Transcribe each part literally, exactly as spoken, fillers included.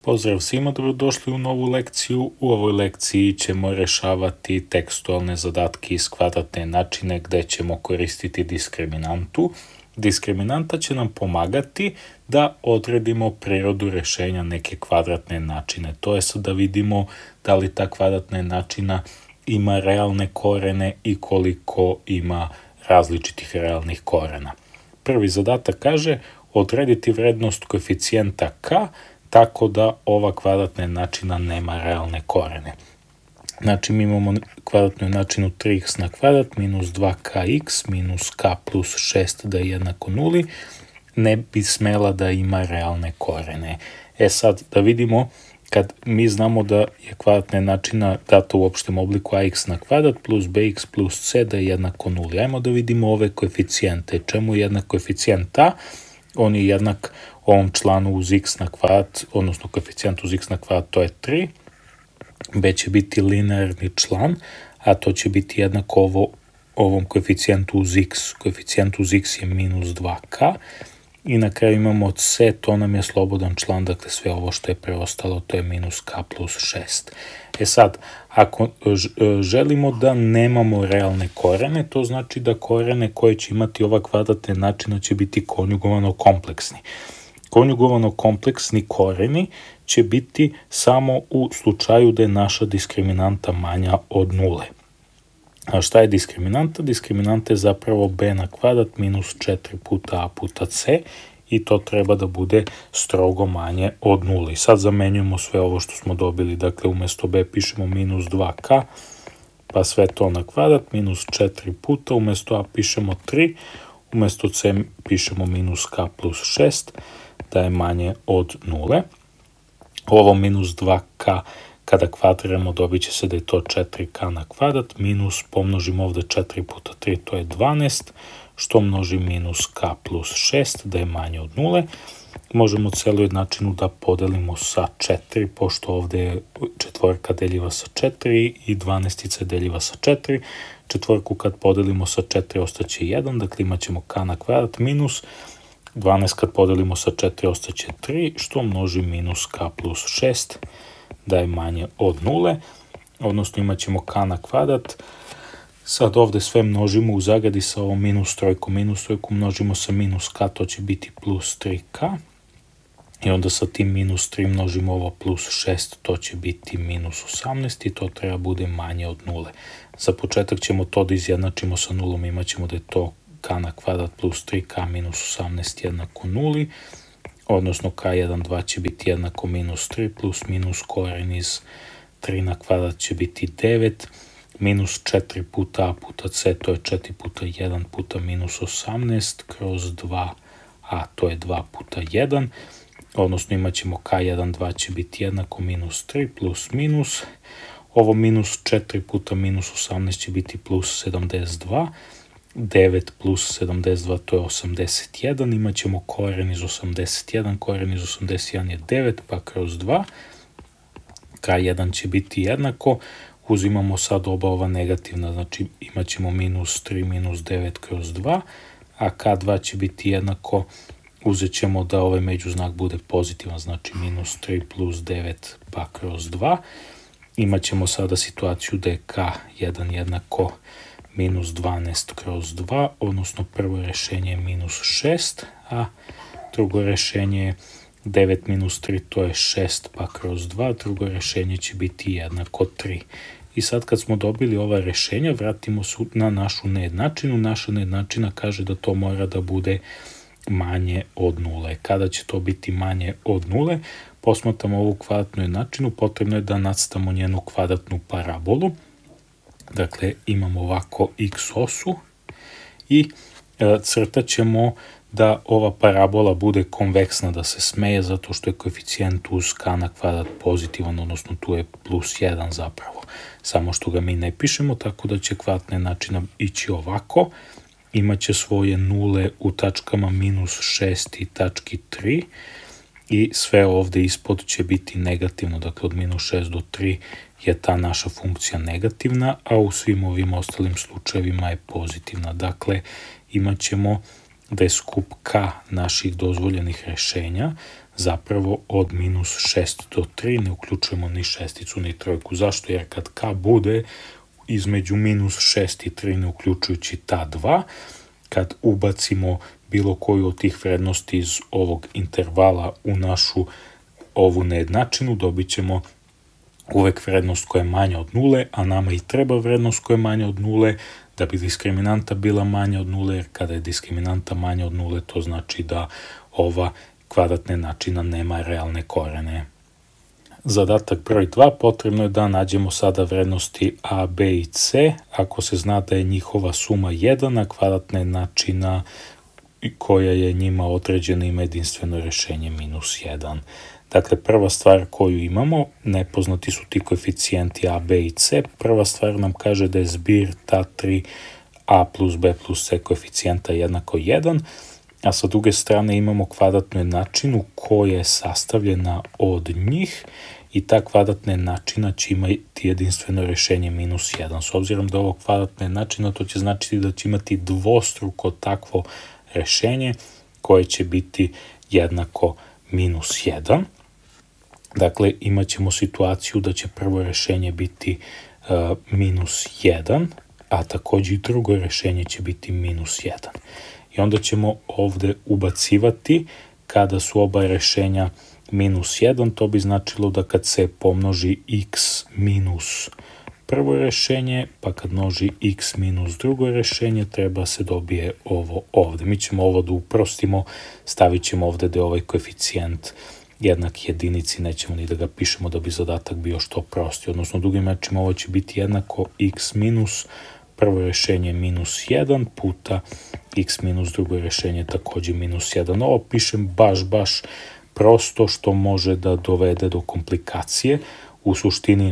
Pozdrav svima, dobrodošli u novu lekciju. U ovoj lekciji ćemo rešavati tekstualne zadatke iz kvadratne jednačine gde ćemo koristiti diskriminantu. Diskriminanta će nam pomagati da odredimo prirodu rešenja neke kvadratne jednačine. To je sad da vidimo da li ta kvadratna jednačina ima realne korene i koliko ima različitih realnih korena. Prvi zadatak kaže odrediti vrednost koeficijenta k tako da ova kvadratna jednačina nema realne korene. Znači mi imamo kvadratnu jednačinu tri x na kvadrat minus dva k x minus k plus šest da je jednako nuli, ne bi smela da ima realne korene. E sad da vidimo, kad mi znamo da je kvadratna jednačina data u opštem obliku ax na kvadrat plus bx plus c da je jednako nuli. Ajmo da vidimo ove koeficijente. Čemu je jednak koeficijent a? On je jednak ovom članu uz x na kvadrat, odnosno koeficijent uz x na kvadrat, to je tri. B će biti linearni član, a to će biti jednako ovo, ovom koeficijentu uz x. Koeficijent uz x je minus dva k. I na kraju imamo c, to nam je slobodan član, dakle sve ovo što je preostalo, to je minus k plus šest. E sad, ako želimo da nemamo realne korene, to znači da korene koje će imati ova kvadratna jednačina će biti konjugovano kompleksni. Konjugovano kompleksni koreni će biti samo u slučaju da je naša diskriminanta manja od nule. A šta je diskriminanta? Diskriminanta je zapravo b na kvadrat minus četiri puta a puta c i to treba da bude strogo manje od nule. I sad zamenjujemo sve ovo što smo dobili. Dakle, umesto b pišemo minus dva k, pa sve to na kvadrat, minus četiri puta, umesto a pišemo tri, umesto c pišemo minus k plus šest, da je manje od nule. Ovo minus dva k kada kvadriramo dobit će se da je to četiri k na kvadrat, minus pomnožimo ovde četiri puta tri, to je dvanaest, što množi minus k plus šest, da je manje od nule. Možemo celu jednačinu da podelimo sa četiri, pošto ovde je četvorka deljiva sa četiri i dvanaestica je deljiva sa četiri. Četvorku kad podelimo sa četiri ostaće jedan, dakle imat ćemo k na kvadrat minus dvanaest kad podelimo sa četiri ostaće tri, što množi minus k plus šest, da je manje od nule, odnosno imat ćemo k na kvadrat. Sad ovde sve množimo u zagradi sa ovom minus trojkom, minus trojku množimo sa minus k, to će biti plus tri k. I onda sa tim minus tri množimo ovo plus šest, to će biti minus osamnaest i to treba bude manje od nule. Za početak ćemo to da izjednačimo sa nulom, imat ćemo da je to k na kvadrat plus tri k minus osamnaest jednako nuli, odnosno k jedan, dva će biti jednako minus tri plus minus koren iz tri na kvadrat će biti devet, minus četiri puta a puta c, to je četiri puta jedan puta minus osamnaest kroz dva a, to je dva puta jedan, odnosno imat ćemo k jedan, dva će biti jednako minus tri plus minus, ovo minus četiri puta minus osamnaest će biti plus sedamdeset dva, devet plus sedamdeset dva to je osamdeset jedan, imat ćemo koren iz osamdeset jedan, koren iz osamdeset jedan je devet, pa kroz dva, k jedan će biti jednako, uzimamo sad oba ova negativna, znači imat ćemo minus tri minus devet kroz dva, a k dva će biti jednako, uzet ćemo da ovaj međuznak bude pozitivan, znači minus tri plus devet pa kroz dva, imat ćemo sada situaciju da je k jedan jednako minus dvanaest kroz dva, odnosno prvo rešenje je minus šest, a drugo rešenje je devet minus tri, to je šest pa kroz dva, drugo rešenje će biti jednako tri. I sad kad smo dobili ova rešenja, vratimo se na našu nejednačinu. Naša nejednačina kaže da to mora da bude manje od nule. Kada će to biti manje od nule? Posmatramo ovu kvadratnu jednačinu, potrebno je da nacrtamo njenu kvadratnu parabolu. Dakle, imamo ovako x osu i e, crtat ćemo da ova parabola bude konveksna, da se smeje, zato što je koeficijent uz k na kvadrat pozitivan, odnosno tu je plus jedan zapravo. Samo što ga mi ne pišemo, tako da će kvadratna jednačina ići ovako. Imaće svoje nule u tačkama minus šest i tački tri i sve ovde ispod će biti negativno, dakle od minus šest do tri je ta naša funkcija negativna, a u svim ovim ostalim slučajevima je pozitivna. Dakle, imat ćemo da je skup k naših dozvoljenih rešenja zapravo od minus šest do tri, ne uključujemo ni šesticu ni trojku. Zašto? Jer kad k bude između minus šest i tri, ne uključujući ta dva, kad ubacimo bilo koju od tih vrednosti iz ovog intervala u našu ovu nejednačinu, dobit ćemo uvek vrednost koja je manja od nule, a nama i treba vrednost koja je manja od nule da bi diskriminanta bila manja od nule, jer kada je diskriminanta manja od nule, to znači da ova kvadratna jednačina nema realne korene. Zadatak broj dva, potrebno je da nađemo sada vrednosti a, b i c, ako se zna da je njihova suma jedan, a kvadratna jednačina koja je njima određena ima jedinstveno rešenje minus jedan. Dakle, prva stvar koju imamo, nepoznati su ti koeficijenti a, b i c. Prva stvar nam kaže da je zbir ta tri a plus b plus c koeficijenta jednako jedan, a sa druge strane imamo kvadratnu jednačinu koja je sastavljena od njih i ta kvadratna jednačina će imati jedinstveno rešenje minus jedan. S obzirom da je ovo kvadratna jednačina, to će značiti da će imati dvostruko takvo rešenje koje će biti jednako minus jedan. Dakle, imat ćemo situaciju da će prvo rešenje biti uh, minus jedan, a takođe i drugo rešenje će biti minus jedan. I onda ćemo ovde ubacivati, kada su oba rešenja minus jedan, to bi značilo da kad se pomnoži x minus prvo rešenje, pa kad množi x minus drugo rešenje, treba se dobije ovo ovde. Mi ćemo ovo da uprostimo, stavit ćemo ovde da je ovaj koeficijent jednak jedinici, nećemo ni da ga pišemo da bi zadatak bio što prosti. Odnosno, drugim rečima ovo će biti jednako x minus prvo rešenje minus jedan puta x minus drugo rešenje takođe minus jedan. Ovo pišem baš, baš prosto, što može da dovede do komplikacije. U suštini,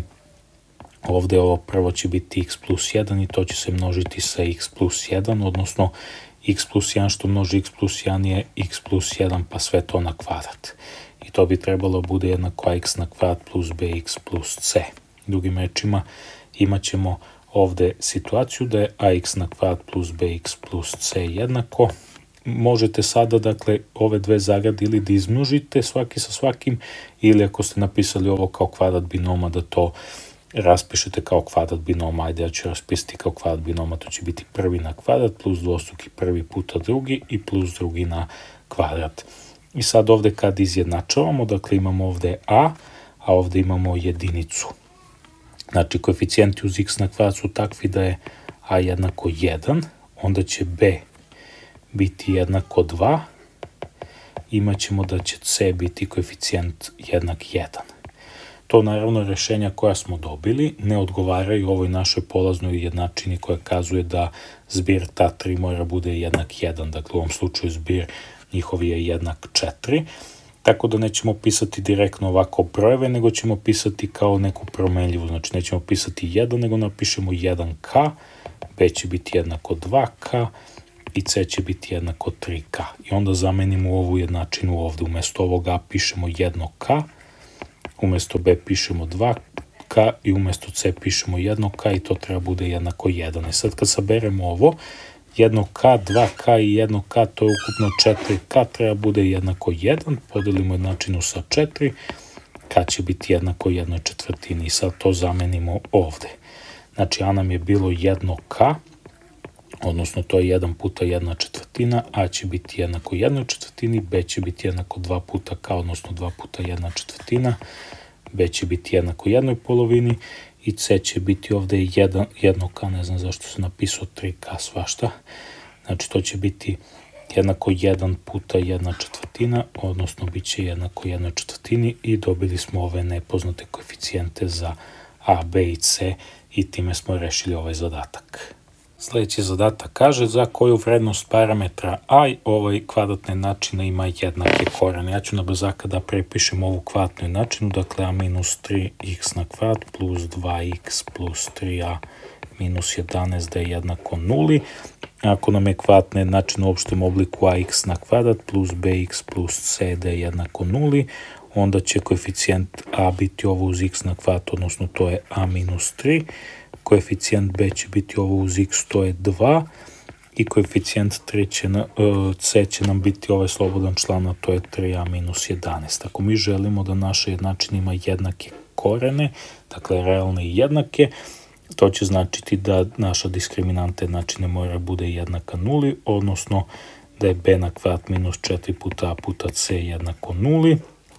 ovde ovo prvo će biti x plus jedan i to će se množiti sa x plus jedan, odnosno x plus jedan što množi x plus jedan je x plus jedan, pa sve to na kvadrat. I to bi trebalo bude jednako ax na kvadrat plus bx plus c. Drugim rečima, imat ćemo ovde situaciju da je ax na kvadrat plus bx plus c jednako. Možete sada, dakle, ove dve zagrade ili da izmnožite svaki sa svakim, ili ako ste napisali ovo kao kvadrat binoma, da to raspišete kao kvadrat binoma. Ajde, ja ću raspisati kao kvadrat binoma, to će biti prvi na kvadrat plus dvostruki prvi puta drugi i plus drugi na kvadrat. I sad ovde kad izjednačavamo, dakle imamo ovde a, a ovde imamo jedinicu. Znači, koeficijenti uz x na kvadrat su takvi da je a jednako jedan, onda će b biti jednako dva, imaćemo da će c biti koeficijent jednak jedan. To naravno rešenja koja smo dobili ne odgovaraju ovoj našoj polaznoj jednačini koja kazuje da zbir ta tri mora bude jednak jedan, dakle u ovom slučaju zbir njihov je jednak četiri, tako da nećemo pisati direktno ovako brojeve, nego ćemo pisati kao neku promenljivu, znači nećemo pisati jedan, nego napišemo jedan ka, b će biti jednako dva ka i c će biti jednako tri ka. I onda zamenimo ovu jednačinu ovde, umesto ovog a pišemo jedno ka, umesto b pišemo dva ka i umesto c pišemo jedno ka i to treba bude jednako jedan. I sad kad saberemo ovo, jedno ka, dva ka i jedno ka, to je ukupno četiri ka, treba bude jednako jedan, podelimo jednačinu sa četiri, ka će biti jednako jednoj četvrtini i sad to zamenimo ovde. Znači, a nam je bilo jedno ka, odnosno to je jedan puta jedna četvrtina, a će biti jednako jednoj četvrtini, b će biti jednako dva puta ka, odnosno dva puta jedna četvrtina, b će biti jednako jednoj polovini i c će biti ovde jedan, jedno ka, ne znam zašto se napisao tri ka svašta, znači to će biti jednako jedan puta jedna četvrtina, odnosno bit će jednako jednoj četvrtini i dobili smo ove nepoznate koeficijente za a, b i c i time smo rešili ovaj zadatak. Sljedeći zadatak kaže za koju vrednost parametra a ovaj kvadratna jednačina ima jednake korene. Ja ću na brzaka da prepišem ovu kvadratnu jednačinu, dakle a minus tri x na kvadrat plus dva x plus tri a minus jedanaest da je jednako nuli. Ako nam je kvadratna jednačina u opštem obliku ax na kvadrat plus bx plus c da je jednako nuli, onda će koeficijent a biti ovo uz x na kvadrat, odnosno to je a minus tri, koeficijent b će biti ovo uz x, to je dva, i koeficijent tri će na, c će nam biti ovaj slobodan član, a to je tri a minus jedanaest. Ako mi želimo da naša jednačina ima jednake korene, dakle realne i jednake, to će značiti da naša diskriminanta jednačine mora bude jednaka nuli, odnosno da je b na kvadrat minus četiri puta a puta c jednako nuli.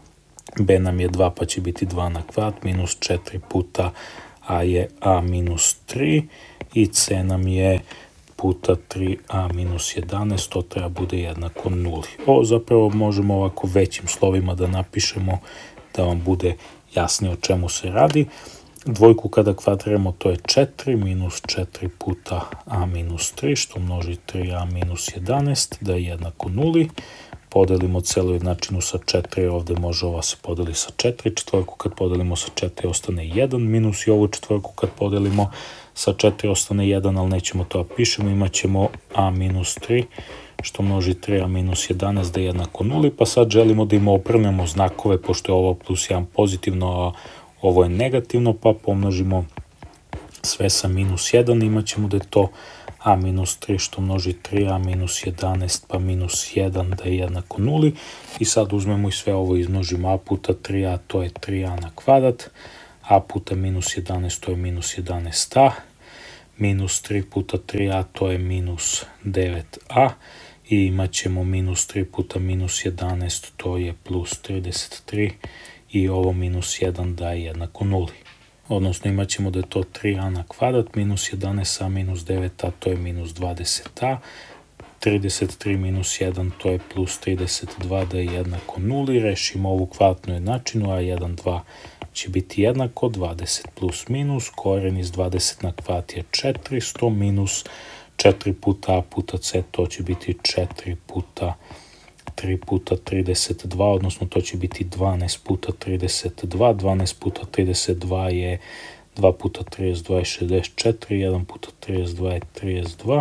B nam je dva, pa će biti dva na kvadrat minus četiri puta a je a minus tri i c nam je puta tri a minus jedanaest, to treba bude jednako nuli. Ovo zapravo možemo ovako većim slovima da napišemo da vam bude jasnije o čemu se radi. Dvojku kada kvadriramo to je četiri minus četiri puta a minus tri, što množi tri a minus jedanaest, da je jednako nuli. Podelimo celu jednačinu sa četiri, ovdje može ova se podeli sa četiri, četvorku kad podelimo sa četiri ostane jedan, minus i ovu četvorku kad podelimo sa četiri ostane jedan, ali nećemo to da pišemo, imat ćemo a minus tri, što množi tri a minus jedanaest, da je jednako nuli, pa sad želimo da im obrnemo znakove, pošto je ovo plus jedan pozitivno, a ovo je negativno, pa pomnožimo sve sa minus jedan, imat ćemo da je to a minus tri, što množi tri a minus jedanaest, pa minus jedan, da je jednako nuli. I sad uzmemo i sve ovo izmnožimo, a puta tri a, to je tri a na kvadrat, a puta minus jedanaest, to je minus jedanaest a, minus tri puta tri a, to je minus devet a, i imat ćemo minus tri puta minus jedanaest, to je plus trideset tri, i ovo minus jedan da je jednako nuli. Odnosno imat ćemo da je to tri a na kvadrat minus jedanaest a minus devet a, to je minus dvadeset a, trideset tri minus jedan, to je plus trideset dva, da je jednako nuli. Rešimo ovu kvadratnu jednačinu, a jedan, dva će biti jednako, dvadeset plus minus, koren iz dvadeset na kvadrat je četiristo, minus četiri puta a puta c, to će biti četiri puta tri puta trideset dva, odnosno to će biti dvanaest puta trideset dva, dvanaest puta trideset dva je dva puta trideset dva je šezdeset četiri, jedan puta trideset dva je trideset dva,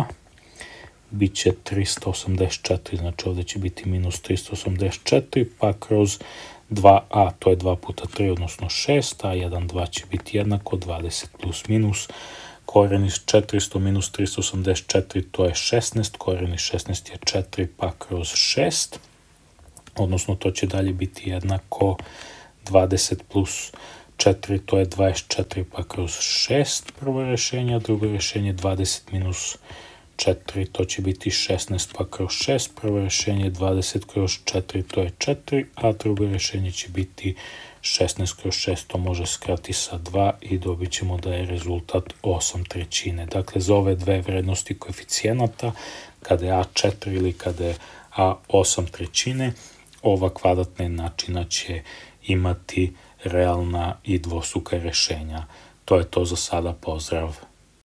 bit će tristo osamdeset četiri, znači ovdje će biti minus tristo osamdeset četiri, pa kroz dva a, to je dva puta tri, odnosno šest, a jedan, dva će biti jednako, dvadeset plus minus, koren iz četiristo minus tristo osamdeset četiri, to je šesnaest, koren iz šesnaest je četiri, pa kroz šest, odnosno to će dalje biti jednako dvadeset plus četiri, to je dvadeset četiri, pa kroz šest, prvo rješenje, a drugo rješenje dvadeset minus četiri, to će biti šesnaest, pa kroz šest, prvo rješenje dvadeset kroz četiri, to je četiri, a drugo rješenje će biti šesnaest kroz šest, to može skrati sa dva i dobit ćemo da je rezultat osam trećine. Dakle, za ove dve vrednosti koeficijenata, kada je a četiri ili kada je a osam trećine, ova kvadratna jednačina će imati realna i dvostruka rješenja. To je to za sada, pozdrav!